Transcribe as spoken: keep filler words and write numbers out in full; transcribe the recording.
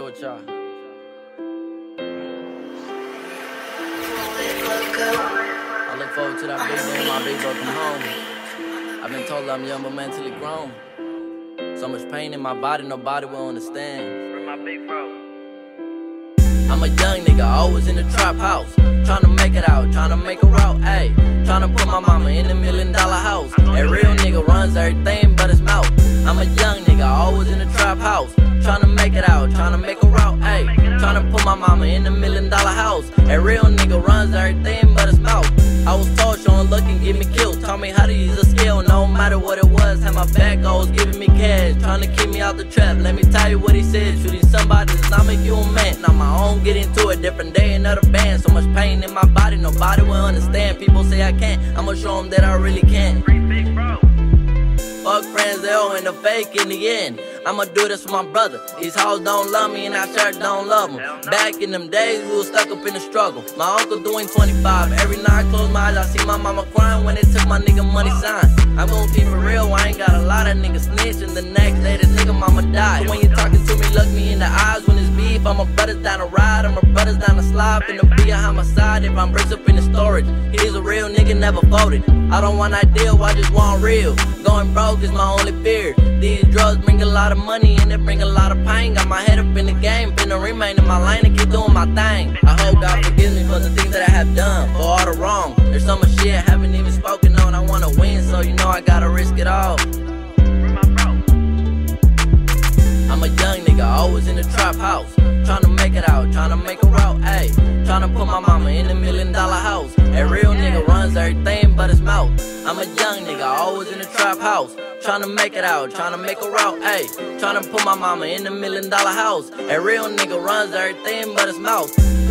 with y'all. I look forward to that big day when my big bro come home. I've been told I'm young but mentally grown. So much pain in my body, nobody will understand. For my big bro. I'm a young nigga, always in the trap house. Tryna make it out, tryna make a route, ayy. Tryna put my mama in a million dollar house. A real nigga runs everything but his mouth. I'm a young nigga, always in the trap house. Tryna make it out, tryna make a route, ayy. Tryna put my mama in a million dollar house. A real nigga runs everything but his mouth. I was told showing luck and get me killed. Taught me how to use a skill, no matter what it was. Had my back always giving me cash, trying to keep me out the trap. Let me tell you what he said. Shooting somebody does not make you a man. Now my own, get into a different day, another band. So much pain in my body, nobody will understand. People say I can't, I'ma show them that I really can. Free big bro. Fuck friends, they all end up fake in the end. I'ma do this for my brother. These hoes don't love me and I sure don't love them. Back in them days, we was stuck up in the struggle. My uncle doing twenty-five. Every night I close my eyes, I see my mama crying when they took my nigga money sign. I'm gonna keep it real, I ain't got a lot of niggas snitching. The next day, this nigga mama died. So when you talking to me, look me in the eyes when it's beef. I'm a brothers down the ride, I'm a brothers down the slide. Finna be a homicide if I'm bricks up in the storage. He's a real nigga, never folded. I don't want ideal, I just want real. Going broke is my only fear. These drugs bring a lot of money and they bring a lot of pain. Got my head up in the game, finna remain in my lane and keep doing my thing. I hope God forgives me for the things that I have done, for all the wrong. There's so much shit I haven't even spoken on. I wanna win, so you know I gotta risk it all. For my bro. I'm a young nigga, always in the trap house. Tryna make it out, tryna make a route, ayy. Tryna put my mama in a million dollar house. A real nigga runs everything but his mouth. I'm a young nigga, always in the trap house. Tryna make it out, tryna make a route, ayy. Tryna put my mama in a million dollar house. A real nigga runs everything but his mouth.